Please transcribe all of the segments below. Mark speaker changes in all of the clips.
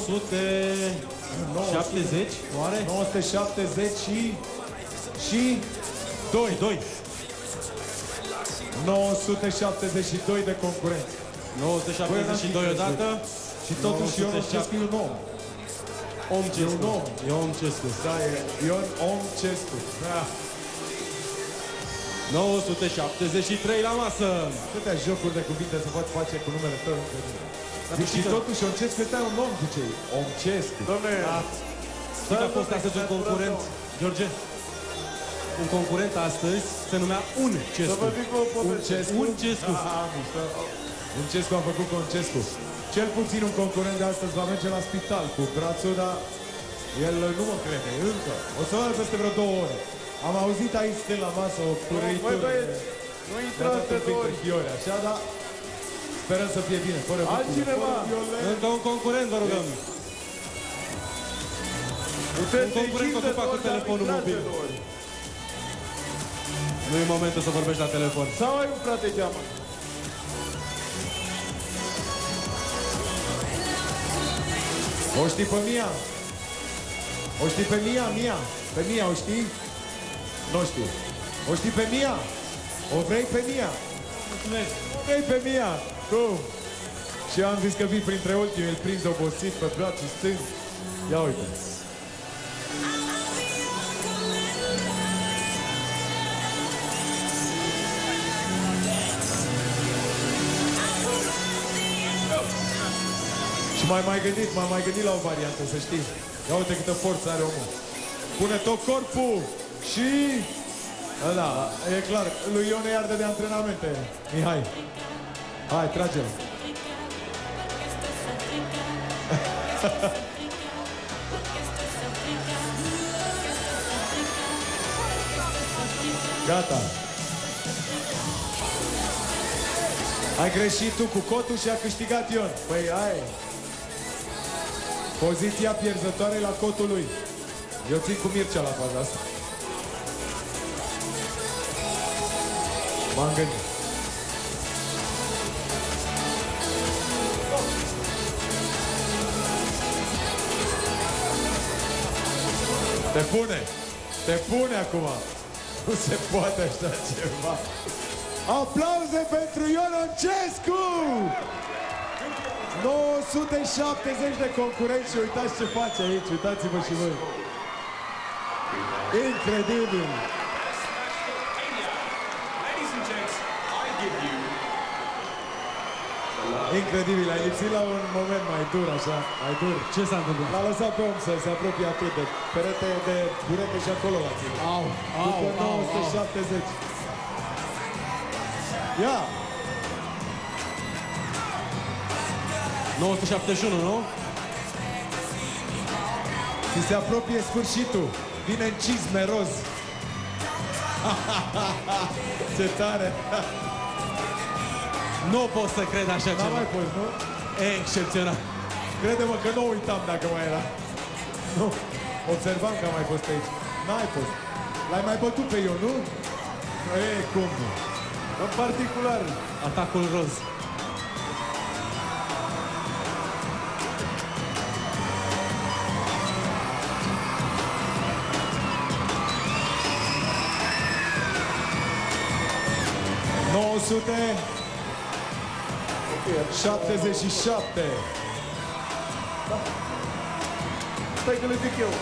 Speaker 1: 970, oare?
Speaker 2: 970 și 2. 972 de concurenți.
Speaker 1: 972 odată.
Speaker 2: Și totuși Ion Omcescu e un om.
Speaker 1: Omcescu. E Omcescu.
Speaker 2: Da, e Ion Omcescu. Da.
Speaker 1: 973 la masă.
Speaker 2: Câtea jocuri de cuvinte se pot face cu numele tău. Și totuși Omcescu ăsta e un om, zicei. Omcescu.
Speaker 3: Dom'le,
Speaker 1: Știi că a fost astăzi un concurent, George? Un concurent astăzi se numea
Speaker 3: să vă zic o poveste.
Speaker 1: Uncescu.
Speaker 2: Uncescu a făcut Concescu. Cel puțin un concurent de astăzi va merge la spital cu brațul, dar el nu mă crede, încă. O să vadă peste vreo 2 ore. Am auzit aici de la masă o pârâitură.
Speaker 3: Băi băieți, nu intrați de 2 ori.
Speaker 2: Fiori, așa, dar sperăm să fie bine. Fără
Speaker 3: Altcineva.
Speaker 1: Încă un concurent, vă rugăm. Un concurent o să facă telefonul mobil. Nu e momentul să vorbești la telefon.
Speaker 3: Sau ai un frate cheamă?
Speaker 2: O știi pe Mia? O știi pe Mia? Pe Mia o știi? Nu știu. O știi pe Mia? O vrei pe Mia?
Speaker 1: Mulțumesc.
Speaker 2: O vrei pe Mia? Cum? Și eu am zis că vii printre ultimii, îl prins obosit pe brațul stâng. Ia uite. Și m-am mai gândit la o variantă, să știi. Ia uite câtă forță are omul. Pune tot corpul și... Da, e clar, lui Ion îi arde de antrenamente. Mihai, hai, trage-l. Gata. Ai greșit tu cu cotul și a câștigat Ion. Păi ai. Poziția pierzătoare la cotul lui. Eu țin cu Mircea la faza asta. M-am gândit. Te pune acum. Nu se poate așa ceva. Aplauze pentru Ion Omcescu! 970 de concurenți și uitați ce face aici, uitați-vă și voi. Incredibil! Incredibil, ai lipsit la un moment mai dur, așa, mai dur.
Speaker 1: Ce s-a întâmplat?
Speaker 2: L-a lăsat pe om să se apropie atât de perete de burete și acolo la ține. După 970. Ia!
Speaker 1: 971, nu?
Speaker 2: Ți se apropie sfârșitul. Vine în cizme roz. Ce tare!
Speaker 1: Nu pot să cred așa
Speaker 2: N-am
Speaker 1: ceva.
Speaker 2: mai fost, nu?
Speaker 1: Excepțional.
Speaker 2: Crede-mă că nu uitam dacă mai era. Nu. Observam că a mai fost aici. N-ai fost. L-ai mai bătut pe eu, nu? Ei, cum nu? În particular.
Speaker 1: Atacul roz.
Speaker 2: ...977.
Speaker 3: Stai că le zic eu.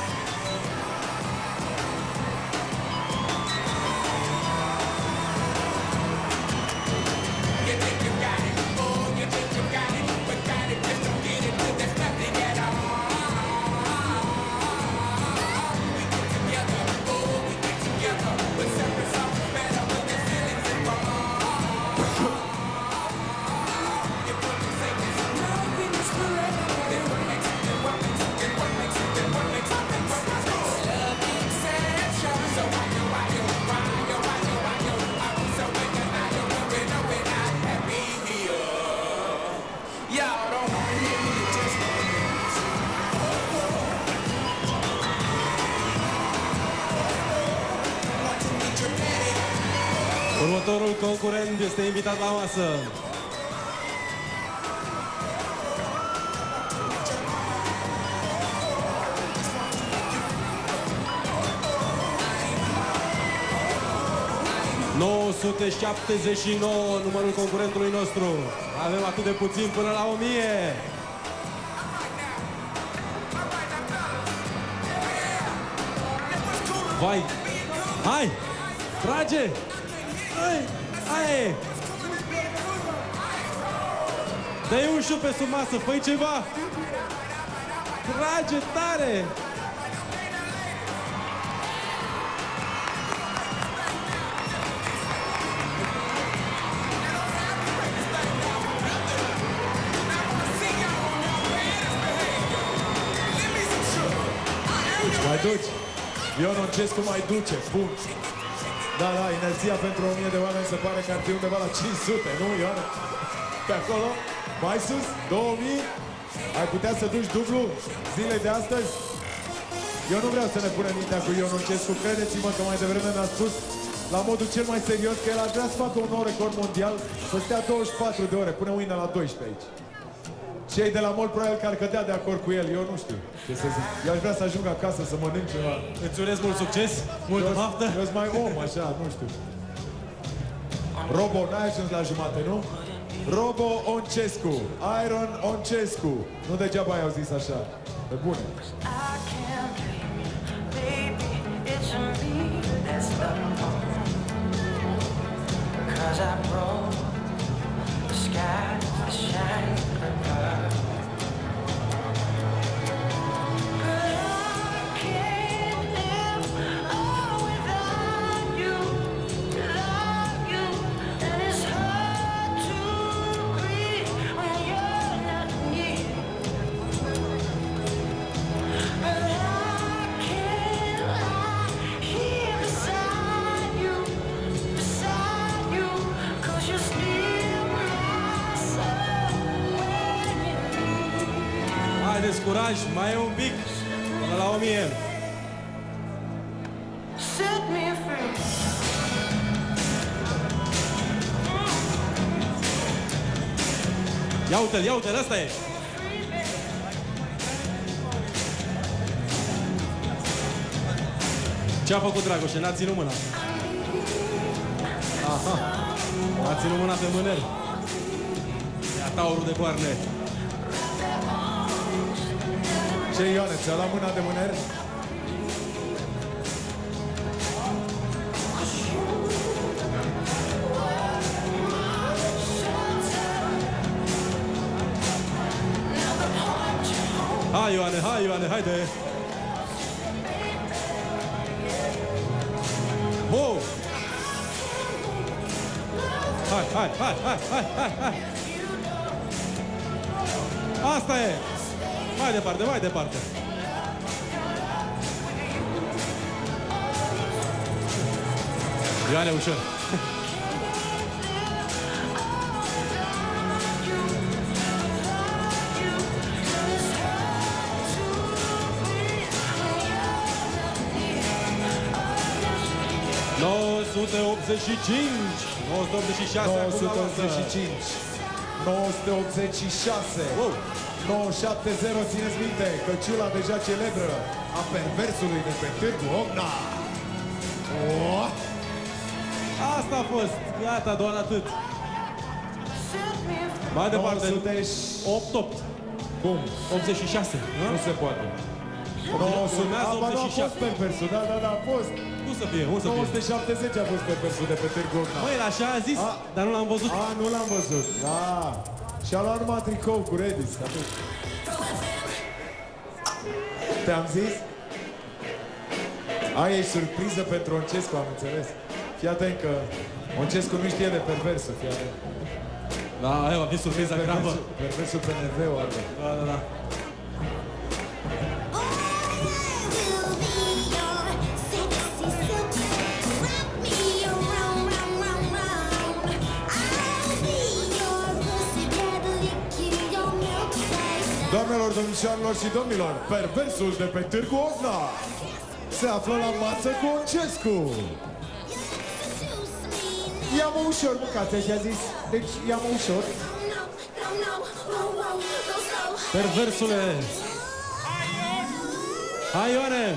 Speaker 1: Următorul concurent este invitat la masă. 979 numărul concurentului nostru. Avem atât de puțin până la 1000. Vai! Hai! Trage! Hai! Dă-i un șut pe sub masă, fă-i ceva! Trage tare!
Speaker 2: Mai duci. Ion Oncescu mai duce. Bun. Da, inerția pentru 1000 de oameni se pare că ar fi undeva la 500, nu, Ion? Pe acolo? Mai sus? 2000? Ai putea să duci dublu zile de astăzi? Eu nu vreau să ne punem mintea cu Ion Oncescu. Credeți-mă că mai devreme mi-a spus la modul cel mai serios că el ar vrea să facă un nou record mondial, să stea 24 de ore, pune mâine la 12 aici. Cei de la MOL probabil că ar cădea de acord cu el, eu nu știu ce să zic. Eu aș vrea să ajung acasă să mănânc ceva.
Speaker 1: Îți urez mult succes, multă baftă.
Speaker 2: Eu sunt mai om, așa, nu știu. Robo, n-ai ajuns la jumate, nu? Robo Oncescu, Iron Oncescu. Nu degeaba i-au zis așa. Pe bune.
Speaker 1: Haideți, curaj, mai e un pic până la 1000. Ia uite-l, ia uite-l, ăsta e. Ce a făcut Dragoșe? N-a ținut mâna. Aha. A ținut mâna pe mâner. Ia taurul de coarne.
Speaker 2: Ce, Ioane, ți-a luat mâna de mâner?
Speaker 1: Hai, Ioane, haide! Wow! Hai! Asta e! Mai departe! Ioane, ușor! ...985...
Speaker 2: 985... 986...
Speaker 1: Wow.
Speaker 2: 970, țineți minte, căciula deja celebră a perversului de pe Târgu Ocna. Oh!
Speaker 1: Asta a fost, gata, doar atât. Mai departe, 8.
Speaker 2: Cum?
Speaker 1: 86,
Speaker 2: nu se poate. 900, a fost perversul, da, a fost.
Speaker 1: Cum să fie,
Speaker 2: 970 a fost perversul de pe Târgu Ocna.
Speaker 1: Măi, așa a zis, dar nu l-am văzut.
Speaker 2: Nu l-am văzut, da. Și-a luat numai tricou cu Redis, atât. Te-am zis? Aia e surpriză pentru Oncescu, am înțeles. Fii atent că Oncescu nu știe de perversul, fii atent.
Speaker 1: Da, aia va fi surpriza gravă.
Speaker 2: Perversul pe nerveu, are.
Speaker 1: Da.
Speaker 2: Doamnelor, domnișoarelor și domnilor, perversul de pe Târgu Ocna se află la masă cu Oncescu. Ia-mă ușor, mâncați, așa zis. Deci, ia-mă ușor.
Speaker 1: Perversule! Hai, Ioane!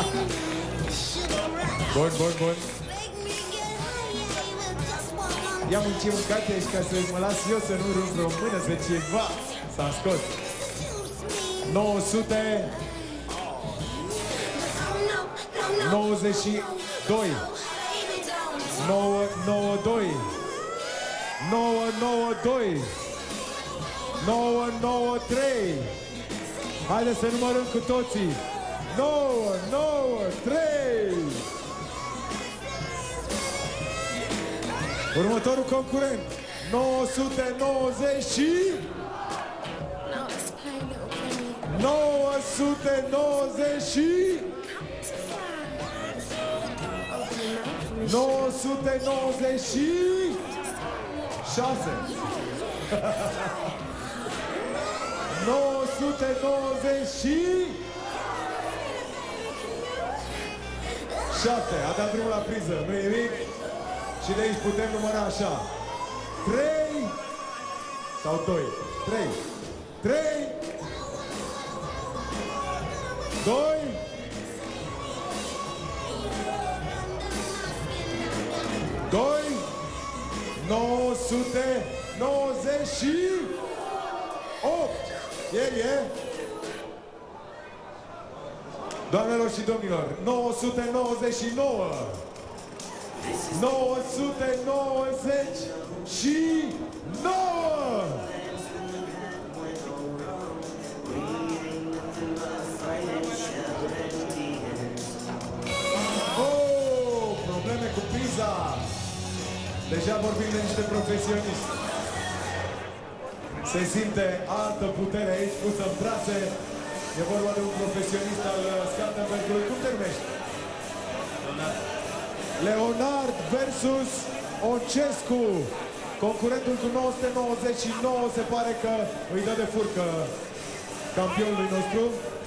Speaker 2: Bun, bun, bun. I-am încercat aici ca să mă las eu să nu rup vreo mână, să ceva s-a scos. 900 92 992 992 993. Haideți să numărăm cu toții. 993. Următorul concurent 990 și 990 și 996 997. A dat drumul la priză, nu e nimic. Și de aici putem număra așa. 3 sau 2? 3 2 2 998. E. Doamnelor și domnilor, 999 999. Oh, probleme cu priza. Deja vorbim de niște profesioniști. Se simte altă putere aici pusă în brațe. E vorba de un profesionist al Skanderbergului. Cum te numești? Leonard versus Oncescu. Concurentul cu 999 se pare că îi dă de furcă campionului nostru.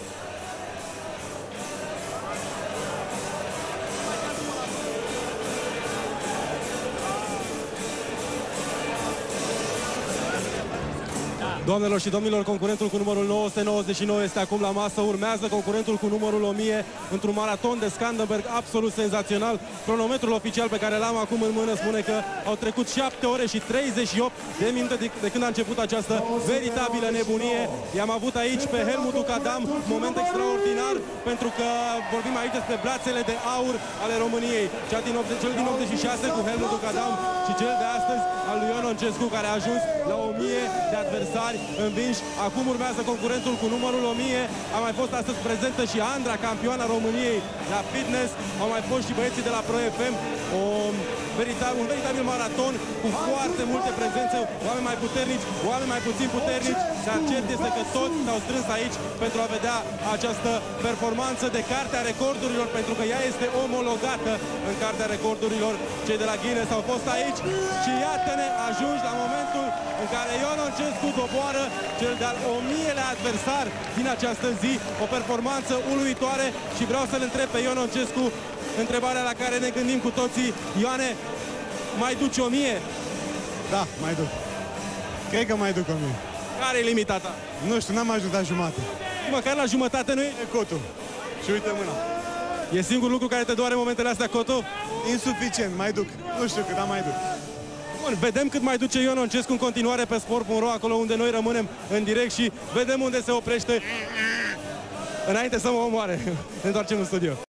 Speaker 1: Doamnelor și domnilor, concurentul cu numărul 999 este acum la masă. Urmează concurentul cu numărul 1000 într-un maraton de Skanderberg absolut senzațional. Cronometrul oficial pe care l-am acum în mână spune că au trecut 7 ore și 38 de minute de când a început această veritabilă nebunie. I-am avut aici pe Helmut Adam, moment extraordinar, pentru că vorbim aici despre brațele de aur ale României. Cel din 86 cu Helmut Adam și cel de astăzi al lui Ion Oncescu, care a ajuns la 1000 de adversari învinși. Acum urmează concurentul cu numărul 1000. A mai fost astăzi prezentă și Andra, campioana României la fitness. Au mai fost și băieții de la Pro FM. Un veritabil maraton cu foarte multe prezențe, oameni mai puternici, oameni mai puțin puternici, dar cert este că toți s-au strâns aici pentru a vedea această performanță de Cartea Recordurilor, pentru că ea este omologată în Cartea Recordurilor. Cei de la Guinness au fost aici și iată-ne ajungi la momentul în care Ion Oncescu doboară cel de-al 1000-lea adversar din această zi. O performanță uluitoare și vreau să-l întreb pe Ion Oncescu întrebarea la care ne gândim cu toții. Ioane, mai duci 1000?
Speaker 4: Da, mai duc. Cred că mai duc 1000.
Speaker 1: Care e limita ta?
Speaker 4: Nu știu, n-am ajutat jumate.
Speaker 1: Măcar la jumătate nu e?
Speaker 4: E cotul. Și uite mâna.
Speaker 1: E singurul lucru care te doare în momentele astea, cotul?
Speaker 4: Insuficient, mai duc. Nu știu cât, dar mai duc.
Speaker 1: Bun, vedem cât mai duce Ion Oncescu în continuare pe sport.ro, acolo unde noi rămânem în direct și vedem unde se oprește înainte să mă omoare. Ne întoarcem în studio.